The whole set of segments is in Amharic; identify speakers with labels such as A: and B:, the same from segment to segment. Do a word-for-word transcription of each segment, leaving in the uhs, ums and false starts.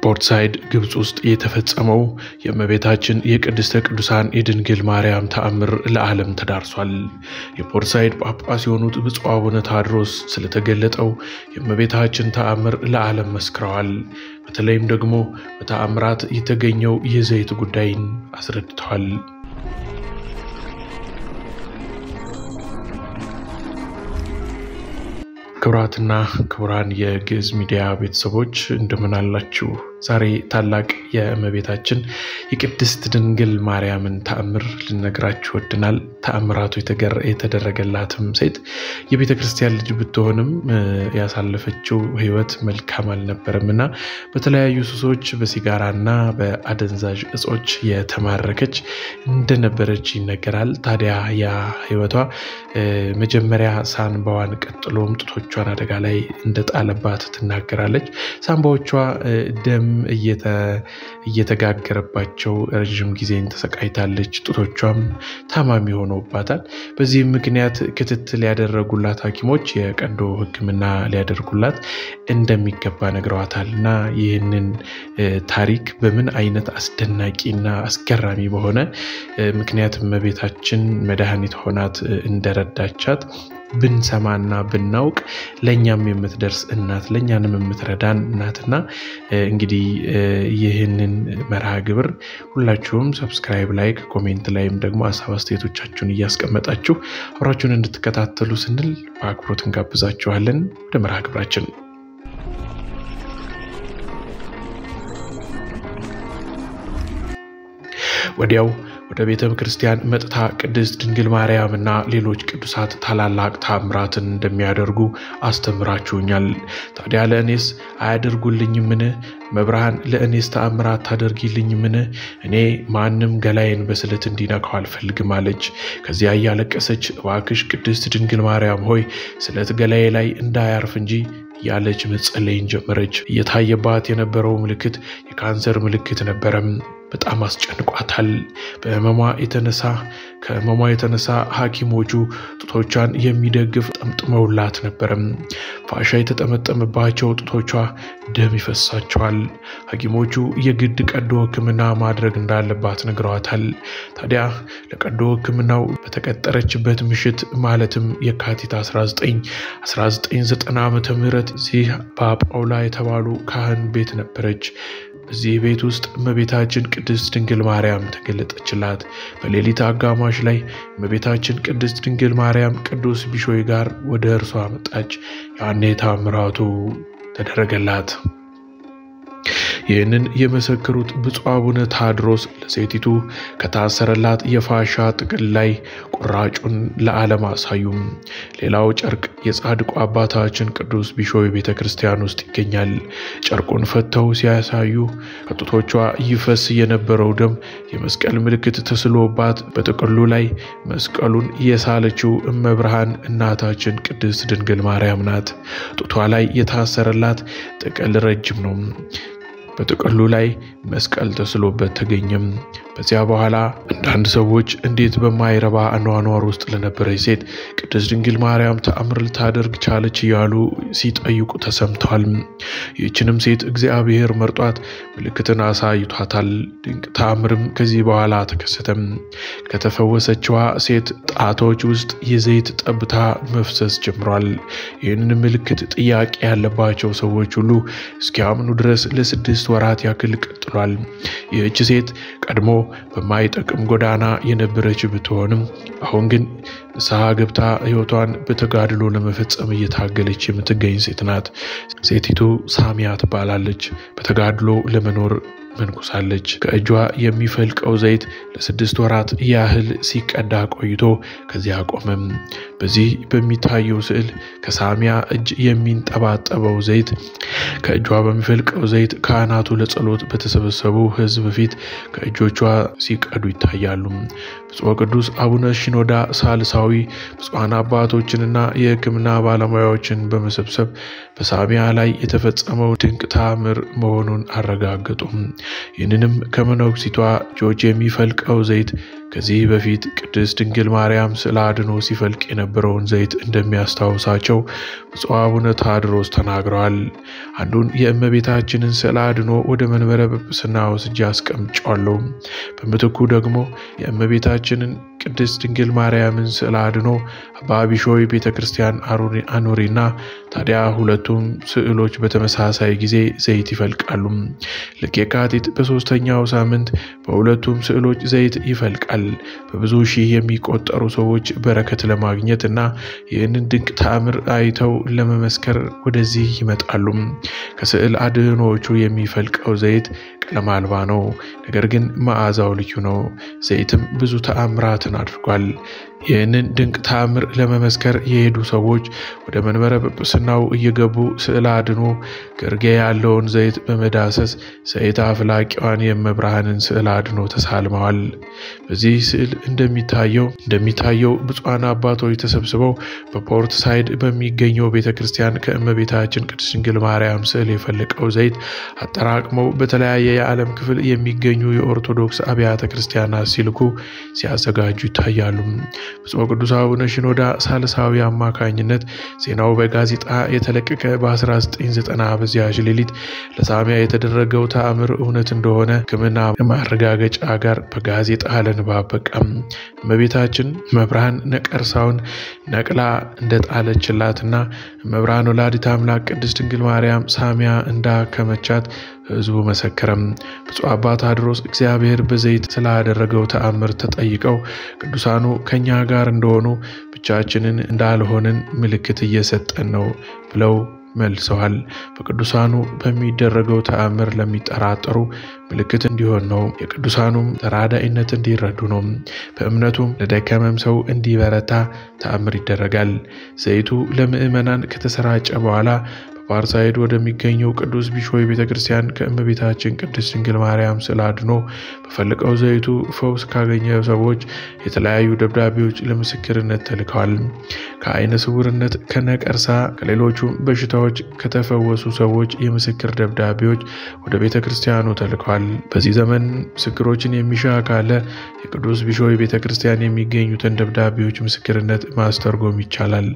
A: በፖርትሳይድ ግብጽ ውስጥ የተፈጸመው የእመቤታችን የቅድስተ ቅዱሳን የድንግል ማርያም ተአምር ለዓለም ተዳርሷል። የፖርትሳይድ ጳጳስ የሆኑት ብፁዕ አቡነ ታድሮስ ስለተገለጠው የእመቤታችን ተአምር ለዓለም መስክረዋል። በተለይም ደግሞ በተአምራት የተገኘው የዘይት ጉዳይን አስረድተዋል። ክብራትና ክብራን የግዕዝ ሚዲያ ቤተሰቦች እንደምን አላችሁ? ዛሬ ታላቅ የእመቤታችን የቅድስት ድንግል ማርያምን ተአምር ልነግራችሁ ወድናል። ተአምራቱ የተደረገላትም ሴት የቤተ ክርስቲያን ልጅ ብትሆንም ያሳለፈችው ሕይወት መልካም አልነበረምና በተለያዩ ሱሶች በሲጋራና በአደንዛዥ እጾች የተማረከች እንደነበረች ይነገራል። ታዲያ ያ ሕይወቷ መጀመሪያ ሳንባዋን ቀጥሎም ጡቶቿን አደጋ ላይ እንደጣለባት ትናገራለች። ሳንባዎቿ ደም እየተጋገረባቸው ረጅም ጊዜን ተሰቃይታለች። ጡቶቿም ታማሚ ሆነውባታል። በዚህም ምክንያት ክትትል ያደረጉላት ሐኪሞች የቀዶ ሕክምና ሊያደርጉላት እንደሚገባ ነግረዋታልና ይህንን ታሪክ በምን አይነት አስደናቂና አስገራሚ በሆነ ምክንያት እመቤታችን መድኃኒት ሆናት እንደረዳቻት ብንሰማና ብናውቅ ለኛም የምትደርስ እናት ለኛንም የምትረዳን እናትና እንግዲህ ይህንን መርሃ ግብር ሁላችሁም ሰብስክራይብ፣ ላይክ፣ ኮሜንት ላይም ደግሞ ሐሳብ አስተያየቶቻችሁን እያስቀመጣችሁ አብራችሁን እንድትከታተሉ ስንል በአክብሮት እንጋብዛችኋለን። ወደ መርሃ ግብራችን ወዲያው ወደ ቤተ ክርስቲያን መጥታ ቅድስት ድንግል ማርያምና ሌሎች ቅዱሳት ታላላቅ ተአምራትን እንደሚያደርጉ አስተምራችሁኛል። ታዲያ ለእኔስ አያደርጉልኝምን? መብርሃን ለእኔስ ተአምራት ታደርጊልኝምን? እኔ ማንም ገላዬን በስለት እንዲነካው አልፈልግም አለች። ከዚያ እያለቀሰች እባክሽ ቅድስት ድንግል ማርያም ሆይ ስለት ገላዬ ላይ እንዳያርፍ እንጂ ያለች መጸለይን ጀመረች። እየታየባት የነበረው ምልክት የካንሰር ምልክት ነበረም። በጣም አስጨንቋታል። በህመሟ የተነሳ ከህመሟ የተነሳ ሐኪሞቹ ጡቶቿን የሚደግፍ ጠምጥመውላት ነበርም። ፋሻ የተጠመጠመባቸው ጡቶቿ ደም ይፈሳቸዋል። ሐኪሞቹ የግድ ቀዶ ሕክምና ማድረግ እንዳለባት ነግረዋታል። ታዲያ ለቀዶ ሕክምናው በተቀጠረችበት ምሽት ማለትም የካቲት አስራ ዘጠኝ አስራ ዘጠኝ ዓመተ ምህረት እዚህ በጳውላ የተባሉ ካህን ቤት ነበረች። በዚህ ቤት ውስጥ እመቤታችን ቅድስት ድንግል ማርያም ተገለጠችላት። በሌሊት አጋማሽ ላይ እመቤታችን ቅድስት ድንግል ማርያም ቅዱስ ቢሾይ ጋር ወደ እርሷ መጣች። ያኔ ተአምራቱ ተደረገላት። ይህንን የመሰከሩት ብፁዕ አቡነ ታድሮስ ለሴቲቱ ከታሰረላት የፋሻ ጥቅል ላይ ቁራጩን ለዓለም አሳዩም። ሌላው ጨርቅ የጻድቁ አባታችን ቅዱስ ቢሾይ ቤተ ክርስቲያን ውስጥ ይገኛል። ጨርቁን ፈተው ሲያሳዩ ከጡቶቿ ይፈስ የነበረው ደም የመስቀል ምልክት ተስሎባት በጥቅሉ ላይ መስቀሉን የሳለችው እመብርሃን እናታችን ቅድስት ድንግል ማርያም ናት። ጡቷ ላይ የታሰረላት ጥቅል ረጅም ነው። በጥቅሉ ላይ መስቀል ተስሎበት ተገኘም። በዚያ በኋላ አንዳንድ ሰዎች እንዴት በማይረባ አኗኗር ውስጥ ለነበረች ሴት ቅድስት ድንግል ማርያም ተአምር ልታደርግ ቻለች እያሉ ሲጠይቁ ተሰምተዋል። ይህችንም ሴት እግዚአብሔር መርጧት ምልክትን አሳይቷታል። ድንቅ ተአምርም ከዚህ በኋላ ተከሰተም። ከተፈወሰችዋ ሴት ጣቶች ውስጥ የዘይት ጠብታ መፍሰስ ጀምሯል። ይህንን ምልክት ጥያቄ ያለባቸው ሰዎች ሁሉ እስኪያምኑ ድረስ ለስድስት ወራት ያክል ቀጥሏል። ይህች ሴት ቀድሞ በማይጠቅም ጎዳና የነበረች ብትሆንም አሁን ግን ንስሐ ገብታ ሕይወቷን በተጋድሎ ለመፈጸም እየታገለች የምትገኝ ሴት ናት። ሴቲቱ ሳሚያ ትባላለች። በተጋድሎ ለመኖር መንኩሳለች። ከእጇ የሚፈልቀው ዘይት ለስድስት ወራት ያህል ሲቀዳ ቆይቶ ከዚያ ቆመም። በዚህ በሚታየው ስዕል ከሳሚያ እጅ የሚንጠባጠበው ዘይት ከእጇ በሚፈልቀው ዘይት ካህናቱ ለጸሎት በተሰበሰቡ ሕዝብ ፊት ከእጆቿ ሲቀዱ ይታያሉ። ብፁዕ ቅዱስ አቡነ ሽኖዳ ሳልሳዊ ብፁዓን አባቶችንና የሕክምና ባለሙያዎችን በመሰብሰብ በሳሚያ ላይ የተፈጸመው ድንቅ ተአምር መሆኑን አረጋገጡ። ይህንንም ከመነኩሲቷ እጆች የሚፈልቀው ዘይት ከዚህ በፊት ቅድስት ድንግል ማርያም ስለ አድኖ ሲፈልቅ የነበረውን ዘይት እንደሚያስታውሳቸው ብፁዕ አቡነ ታድሮስ ተናግረዋል። አንዱን የእመቤታችንን ስለ አድኖ ወደ መንበረ ጵጵስና ወስጄ አስቀምጫለሁ። በምትኩ ደግሞ የእመቤታችንን ቅድስት ድንግል ማርያምን ስለ አድኖ አባ ቢሾይ ቤተክርስቲያን አኑሪና ታዲያ ሁለቱም ስዕሎች በተመሳሳይ ጊዜ ዘይት ይፈልቃሉ። ልክ የካቲት በሶስተኛው ሳምንት በሁለቱም ስዕሎች ዘይት ይፈልቃል። በብዙ ሺህ የሚቆጠሩ ሰዎች በረከት ለማግኘት እና ይህንን ድንቅ ተአምር አይተው ለመመስከር ወደዚህ ይመጣሉ። ከስዕል አድኖዎቹ የሚፈልቀው ዘይት ቀለም አልባ ነው፣ ነገር ግን መዓዛው ልዩ ነው። ዘይትም ብዙ ተአምራትን አድርጓል። ይህንን ድንቅ ተአምር ለመመስከር የሄዱ ሰዎች ወደ መንበረ ጵጵስናው እየገቡ ስዕል አድኖ ግርጌ ያለውን ዘይት በመዳሰስ ዘይት አፍላቂዋን የመብርሃንን ስዕል አድኖ ተሳልመዋል። በዚህ ስዕል እንደሚታየው እንደሚታየው ብፁዓን አባቶች ተሰብስበው በፖርት ሳይድ በሚገኘው ቤተክርስቲያን ከእመቤታችን ቅድስት ድንግል ማርያም ስዕል የፈለቀው ዘይት አጠራቅመው በተለያየ የዓለም ክፍል የሚገኙ የኦርቶዶክስ አብያተ ክርስቲያናት ሲልኩ ሲያዘጋጁ ይታያሉ። ብፁዕ ቅዱስ አቡነ ሽኖዳ ሳልሳዊ አማካኝነት ዜናው በጋዜጣ የተለቀቀ በ1990 በዚያች ሌሊት ለሳሚያ የተደረገው ተአምር እውነት እንደሆነ ሕክምና ማረጋገጫ ጋር በጋዜጣ ለንባብ በቃም። እመቤታችን መብርሃን ነቀርሳውን ነቅላ እንደጣለችላትና መብርሃን ወላዲተ አምላክ ቅድስት ድንግል ማርያም ሳሚያ እንዳከመቻት ሕዝቡ መሰከረም። ብፁዕ አባ ታድሮስ እግዚአብሔር በዘይት ስላደረገው ተአምር ተጠይቀው ቅዱሳኑ ከኛ ጋር እንደሆኑ ብቻችንን እንዳልሆንን ምልክት እየሰጠን ነው ብለው መልሰዋል። በቅዱሳኑ በሚደረገው ተአምር ለሚጠራጠሩ ምልክት እንዲሆን ነው። የቅዱሳኑም ተራዳኢነት እንዲረዱ ነው። በእምነቱም ለደከመም ሰው እንዲበረታ ተአምር ይደረጋል። ዘይቱ ለምእመናን ከተሰራጨ በኋላ በፓርሳይድ ወደሚገኘው ቅዱስ ቢሾይ ቤተክርስቲያን ከእመቤታችን ቅድስት ድንግል ማርያም ስዕል አድኖ በፈለቀው ዘይቱ ፈውስ ካገኘ ሰዎች የተለያዩ ደብዳቤዎች ለምስክርነት ተልከዋል። ከዓይነ ስውርነት፣ ከነቀርሳ፣ ከሌሎቹም በሽታዎች ከተፈወሱ ሰዎች የምስክር ደብዳቤዎች ወደ ቤተክርስቲያኑ ተልከዋል። በዚህ ዘመን ምስክሮችን የሚሻ ካለ የቅዱስ ቢሾይ ቤተክርስቲያን የሚገኙትን ደብዳቤዎች ምስክርነት ማስተርጎም ይቻላል።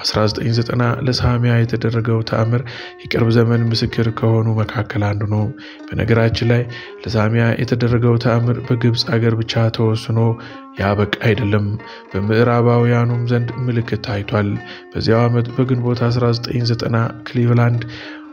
A: በ1990 ለሳሚያ የተደረገው ተአምር የቅርብ ዘመን ምስክር ከሆኑ መካከል አንዱ ነው። በነገራችን ላይ ለሳሚያ የተደረገው ተአምር በግብጽ አገር ብቻ ተወስኖ ያበቃ አይደለም። በምዕራባውያኑም ዘንድ ምልክት ታይቷል። በዚያው ዓመት በግንቦት አስራ ዘጠኝ ዘጠና ክሊቭላንድ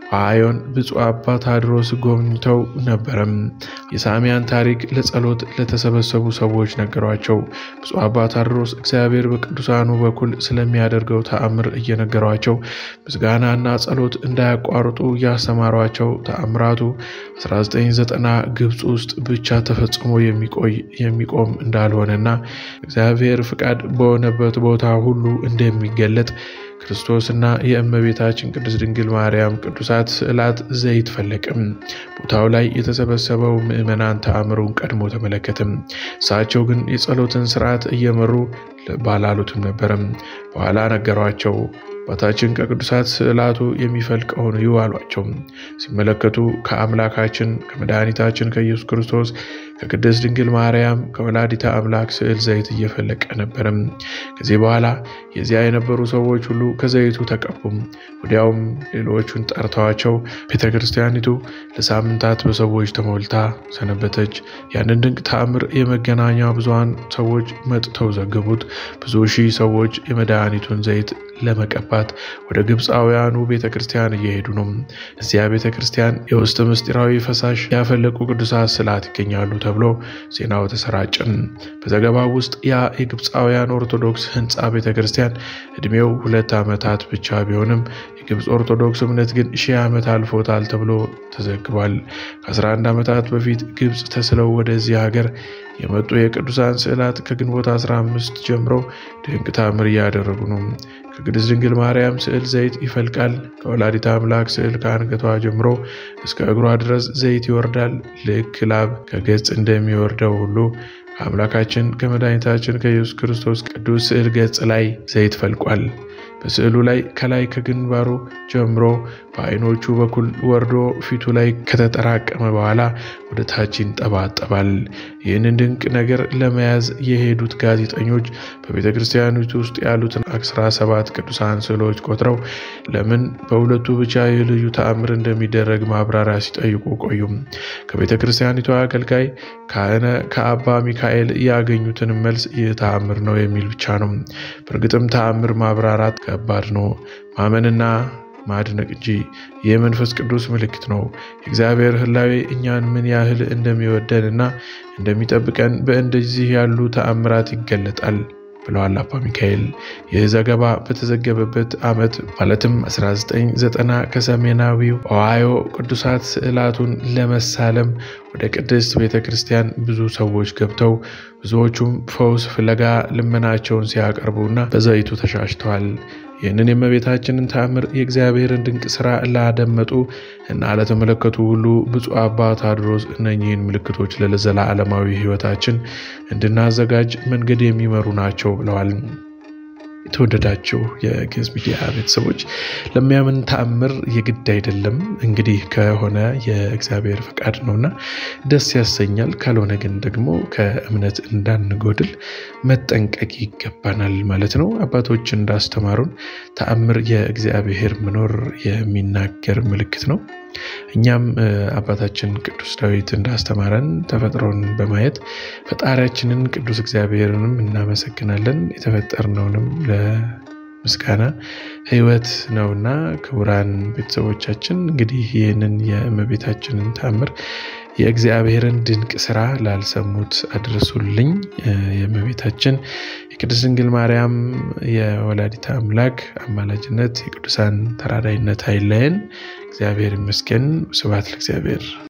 A: አዮን ብፁዕ አባ ታድሮስ ጎብኝተው ነበረም። የሳሚያን ታሪክ ለጸሎት ለተሰበሰቡ ሰዎች ነገሯቸው። ብፁዕ አባ ታድሮስ እግዚአብሔር በቅዱሳኑ በኩል ስለሚያደርገው ተአምር እየነገሯቸው ምስጋናና ጸሎት እንዳያቋርጡ ያስተማሯቸው ተአምራቱ አስራ ዘጠኝ ዘጠና ግብጽ ውስጥ ብቻ ተፈጽሞ የሚቆይ የሚቆም እንዳልሆነና እግዚአብሔር ፍቃድ በሆነበት ቦታ ሁሉ እንደሚገለጥ ክርስቶስና የእመቤታችን ቅድስት ድንግል ማርያም ቅዱሳት ስዕላት ዘይት ፈለቀም። ቦታው ላይ የተሰበሰበው ምእመናን ተአምሩን ቀድሞ ተመለከተም። እሳቸው ግን የጸሎትን ሥርዓት እየመሩ ባላሉትም ነበረም። በኋላ ነገሯቸው። አባታችን ከቅዱሳት ስዕላቱ የሚፈልቀውን እዩ አሏቸው። ሲመለከቱ ከአምላካችን ከመድኃኒታችን ከኢየሱስ ክርስቶስ ከቅድስት ድንግል ማርያም ከወላዲተ አምላክ ስዕል ዘይት እየፈለቀ ነበርም። ከዚህ በኋላ የዚያ የነበሩ ሰዎች ሁሉ ከዘይቱ ተቀቡም። ወዲያውም ሌሎቹን ጠርተዋቸው ቤተክርስቲያኒቱ ለሳምንታት በሰዎች ተሞልታ ሰነበተች። ያንን ድንቅ ተአምር የመገናኛ ብዙሃን ሰዎች መጥተው ዘገቡት። ብዙ ሺህ ሰዎች የመድኃኒቱን ዘይት ለመቀባት ወደ ግብጻውያኑ ቤተክርስቲያን እየሄዱ ነው። እዚያ ቤተክርስቲያን የውስጥ ምስጢራዊ ፈሳሽ ያፈለቁ ቅዱሳት ስዕላት ይገኛሉ ተብሎ ዜናው ተሰራጨም። በዘገባው ውስጥ ያ የግብጻውያን ኦርቶዶክስ ህንጻ ቤተክርስቲያን እድሜው ሁለት ዓመታት ብቻ ቢሆንም የግብጽ ኦርቶዶክስ እምነት ግን ሺህ ዓመት አልፎታል ተብሎ ተዘግቧል። ከአስራ አንድ ዓመታት በፊት ግብጽ ተስለው ወደዚህ ሀገር የመጡ የቅዱሳን ስዕላት ከግንቦት አስራ አምስት ጀምሮ ድንቅ ተአምር እያደረጉ ነው። ከቅድስት ድንግል ማርያም ስዕል ዘይት ይፈልቃል። ከወላዲተ አምላክ ስዕል ከአንገቷ ጀምሮ እስከ እግሯ ድረስ ዘይት ይወርዳል። ልክ ላብ ከገጽ እንደሚወርደው ሁሉ ከአምላካችን ከመድኃኒታችን ከኢየሱስ ክርስቶስ ቅዱስ ስዕል ገጽ ላይ ዘይት ፈልቋል። በስዕሉ ላይ ከላይ ከግንባሩ ጀምሮ በአይኖቹ በኩል ወርዶ ፊቱ ላይ ከተጠራቀመ በኋላ ወደ ታች ይንጠባጠባል። ይህንን ድንቅ ነገር ለመያዝ የሄዱት ጋዜጠኞች በቤተ ክርስቲያኒቱ ውስጥ ያሉትን አስራ ሰባት ቅዱሳን ስዕሎች ቆጥረው ለምን በሁለቱ ብቻ የልዩ ተአምር እንደሚደረግ ማብራሪያ ሲጠይቁ ቆዩም። ከቤተ ክርስቲያኒቱ አገልጋይ ካህነ ከአባ ሚካኤል ያገኙትን መልስ ይህ ተአምር ነው የሚል ብቻ ነው። በእርግጥም ተአምር ማብራራት ከባድ ነው፣ ማመንና ማድነቅ እንጂ የመንፈስ ቅዱስ ምልክት ነው። የእግዚአብሔር ሕላዌ እኛን ምን ያህል እንደሚወደንና እንደሚጠብቀን በእንደዚህ ያሉ ተአምራት ይገለጣል ብለዋል አባ ሚካኤል። ይህ ዘገባ በተዘገበበት ዓመት ማለትም አስራ ዘጠኝ ዘጠና ከሰሜናዊው ኦሃዮ ቅዱሳት ስዕላቱን ለመሳለም ወደ ቅድስት ቤተክርስቲያን ብዙ ሰዎች ገብተው ብዙዎቹም ፈውስ ፍለጋ ልመናቸውን ሲያቀርቡና በዘይቱ ተሻሽተዋል። ይህንን የእመቤታችንን ተአምር የእግዚአብሔርን ድንቅ ሥራ ላደመጡ እና ለተመለከቱ ሁሉ ብፁዕ አባ ታድሮስ እነኚህን ምልክቶች ለዘላለማዊ ሕይወታችን እንድናዘጋጅ መንገድ የሚመሩ ናቸው ብለዋል። የተወደዳችሁ የግዕዝ ሚዲያ ቤተሰቦች ለሚያምን ተአምር የግድ አይደለም፣ እንግዲህ ከሆነ የእግዚአብሔር ፈቃድ ነውና ደስ ያሰኛል። ካልሆነ ግን ደግሞ ከእምነት እንዳንጎድል መጠንቀቅ ይገባናል ማለት ነው። አባቶች እንዳስተማሩን ተአምር የእግዚአብሔር መኖር የሚናገር ምልክት ነው። እኛም አባታችን ቅዱስ ዳዊት እንዳስተማረን ተፈጥሮን በማየት ፈጣሪያችንን ቅዱስ እግዚአብሔርንም እናመሰግናለን። የተፈጠርነውንም ለምስጋና ሕይወት ነውና ክቡራን ቤተሰቦቻችን እንግዲህ ይህንን የእመቤታችንን ተአምር የእግዚአብሔርን ድንቅ ሥራ ላልሰሙት አድርሱልኝ። የእመቤታችን የቅድስት ድንግል ማርያም የወላዲተ አምላክ አማላጅነት የቅዱሳን ተራዳኢነት አይለየን። እግዚአብሔር ይመስገን። ስብሐት ለእግዚአብሔር።